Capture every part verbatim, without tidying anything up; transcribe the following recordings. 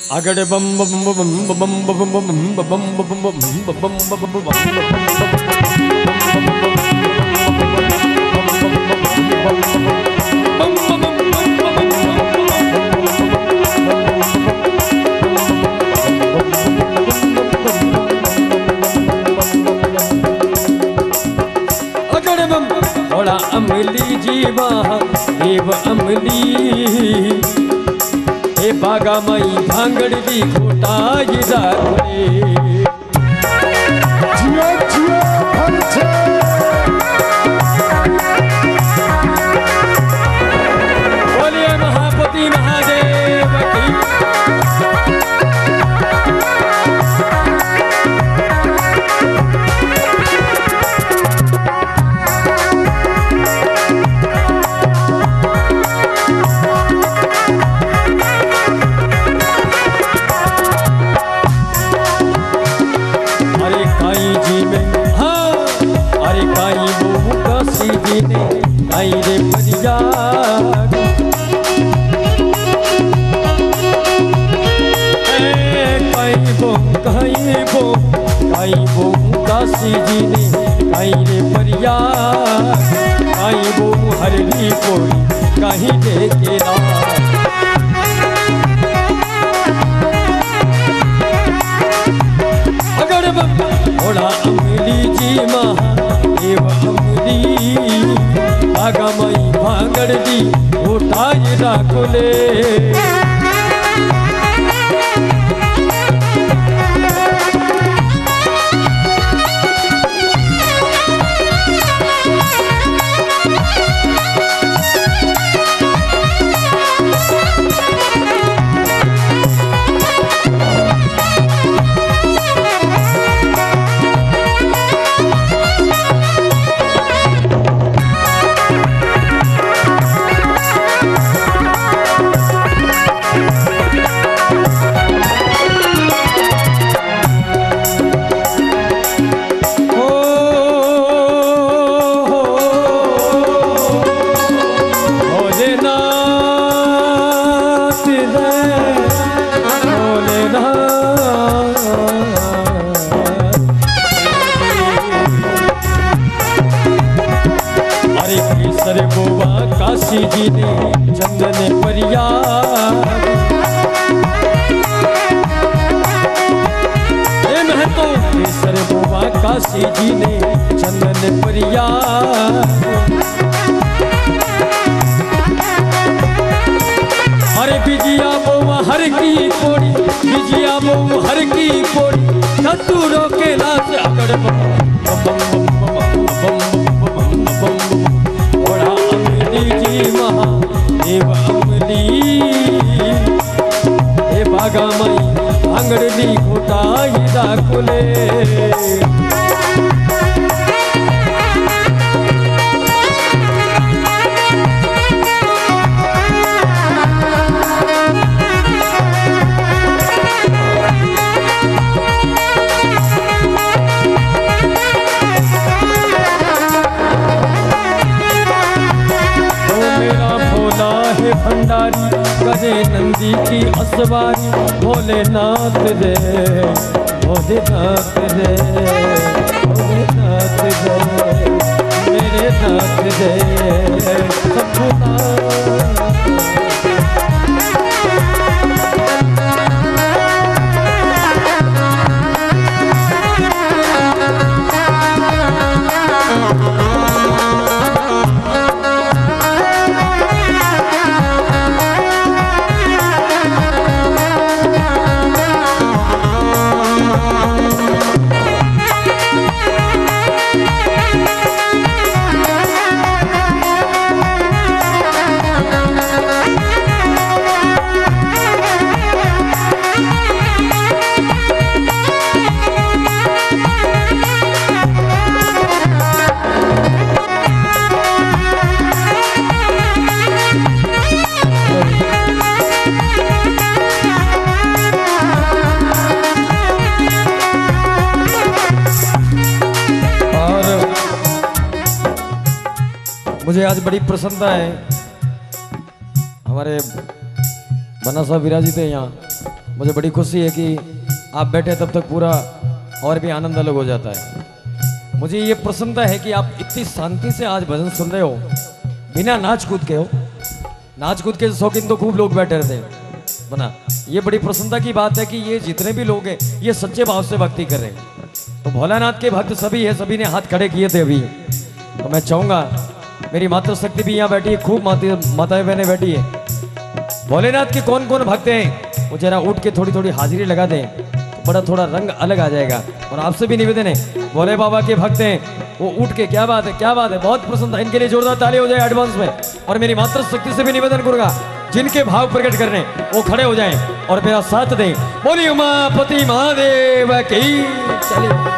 अगड़ बम बम बम बम बम बम बम बम बम थोड़ा अमली जीवा देव अमली हे बागा माई भांगड़ी खोटा गिराले जियो जियो भरते बोलिए महापति महादेव की आई रे परिया कई बो कई बो कई बो काशी जी ने कई रे परिया कई बो हरली कोई कहीं देखे ना अगर थोड़ा अमली जी महादेव अमली बागा माई भांगड़ी उठाई राखुले काशी जी ने चंदन परिया महतो केसर बोवा काशी जी ने चंदन परिया अरे बिजिया बोवा हर की कोड़ी बिजिया बो हर की कोड़ी सतुरो के नाच अगड़ बम महादेव अमली हे बागा माई भांगड़ी खोटाई राखुले भंडारी करे नंदी की असवारी भोलेनाथ रे भोलेनाथ रे भोलेनाथ रे मेरे नाथ रे मुझे आज बड़ी प्रसन्नता है, हमारे बन्ना साहब विराजित है यहाँ। मुझे बड़ी खुशी है कि आप बैठे तब तक पूरा और भी आनंद अलग हो जाता है। मुझे ये प्रसन्नता है कि आप इतनी शांति से आज भजन सुन रहे हो, बिना नाच कूद के हो। नाच कूद के शौकीन तो खूब लोग बैठे रहते हैं बना। ये बड़ी प्रसन्नता की बात है कि ये जितने भी लोग हैं ये सच्चे भाव से भक्ति कर रहे हैं। तो भोलानाथ के भक्त सभी है, सभी ने हाथ खड़े किए थे अभी। तो मैं चाहूंगा मेरी मातृशक्ति भी यहाँ बैठी है, खूब माता माताएं बहनें बैठी है। भोलेनाथ के कौन कौन भक्त हैं वो जरा उठ के थोड़ी थोड़ी हाजिरी लगा दें तो बड़ा थोड़ा रंग अलग आ जाएगा। और आपसे भी निवेदन है, भोले बाबा के भक्त हैं वो उठ के, क्या बात है क्या बात है, बहुत प्रसन्नता। इनके लिए जोरदार ताली हो जाए एडवांस में। और मेरी मातृशक्ति से भी निवेदन करूंगा जिनके भाव प्रकट करने वो खड़े हो जाएं और मेरा साथ दें। बोली उमापति महादेव की चलिए।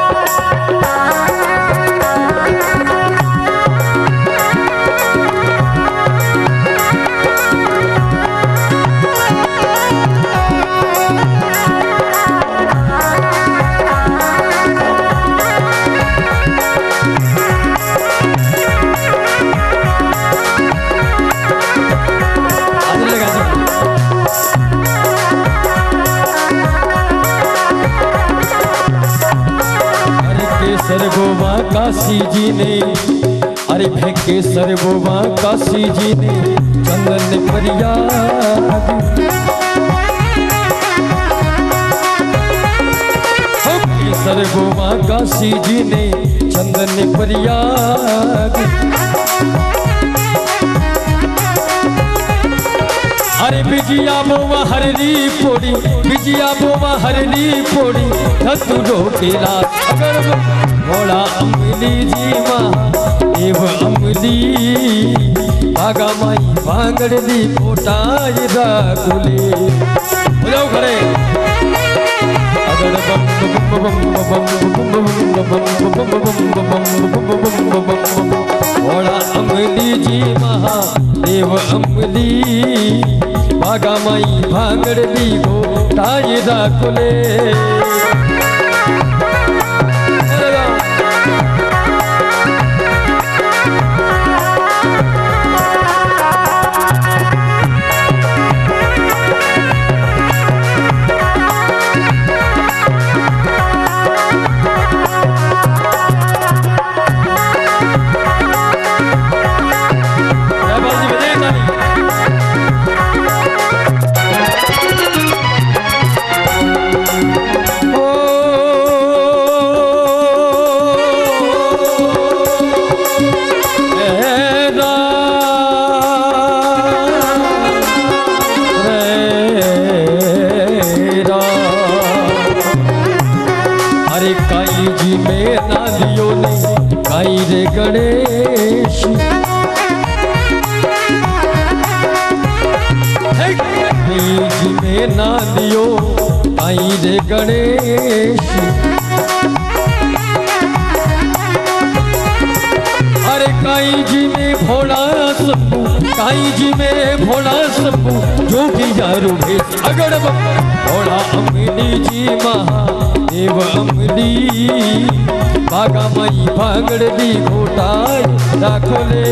सर गोवा काशी जी ने, अरे भेके सर गोवा काशी जी ने चंदन परिया। सर गोवा काशी जी ने चंदन परिया। अरे बिजिया बोवा हरली पोड़ी, बिजिया बोवा हरली पोड़ी, धतुरो के रात अगर भोला अमली जी महादेव अमली। भागा माई भांगड़ दी पोटाई रागुले। हो जाओ खड़े। अगर बम बम बम बम बम बम भोला अमली जी महादेव अमली। भागा माई भांगड़ दी पोटाई रागुले। गणेश जी में ना दियो आई रे गणेश। अरे काई जी में भोला सब्बू, काई जी में भोला सब्बू, जो कि यारू भेष अगड़ भोला अमली जी महादेव अमली। भागा माई भांगड़ दी घोटाई राखोले।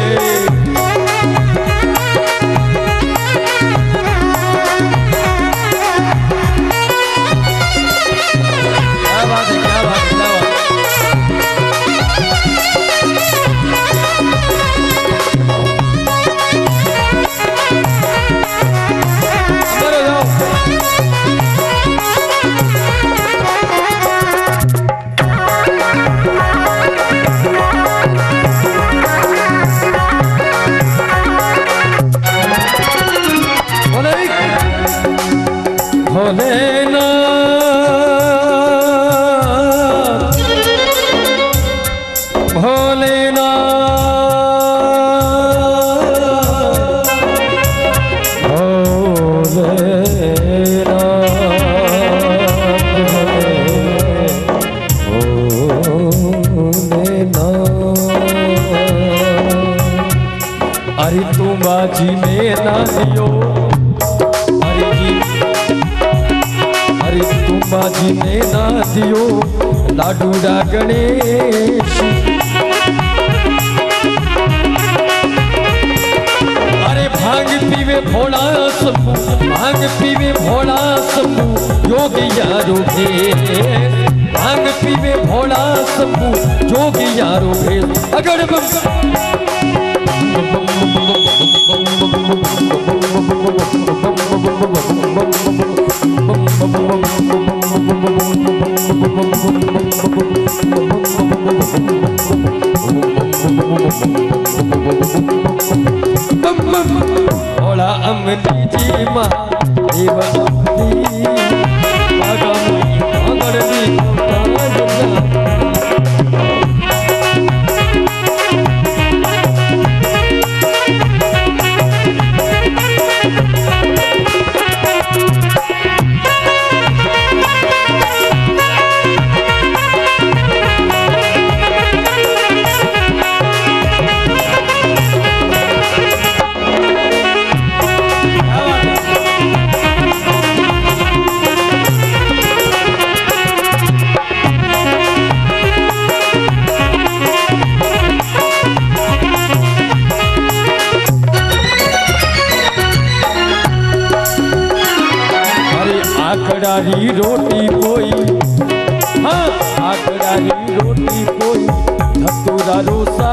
क्या बात है क्या बात है क्या बात जी में ना दियो। अरे जी अरे तुम बाजी में ना दियो लाडूडा गणेश। अरे भांग पीवे पीवे भोला शंभू, भांग पीवे भोला शंभू, योगी यारो भेष। भांग पीवे भोला शंभू, योगी यारो भेष। अगर भोला अमली जी माँ देव अमली बागामई भांगड़ली आकड़ारी रोटी कोई, हाँ आकड़ारी रोटी कोई, धतूरा रोसा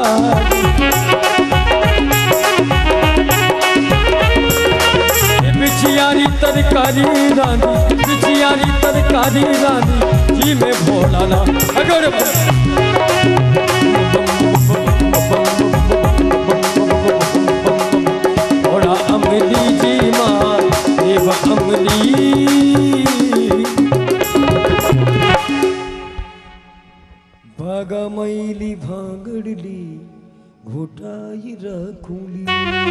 बिछियारी तरकारी रानी, बिछियारी तरकारी रानी, जी में भोला ना अगर भोला अमली जी माँ देव अमली। बागामैली भांगड़ली घोटाई रखूली,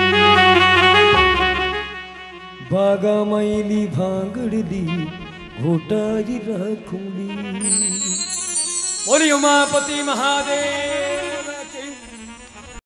बागामैली भांगड़ली घोटाई रखूली। बोली उमापति महादेव।